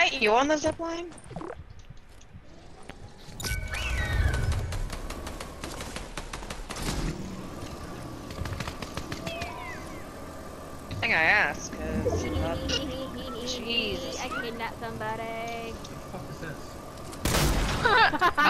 that you on the zipline? I think I asked, cause Jesus. I kidnapped somebody. What the fuck is this?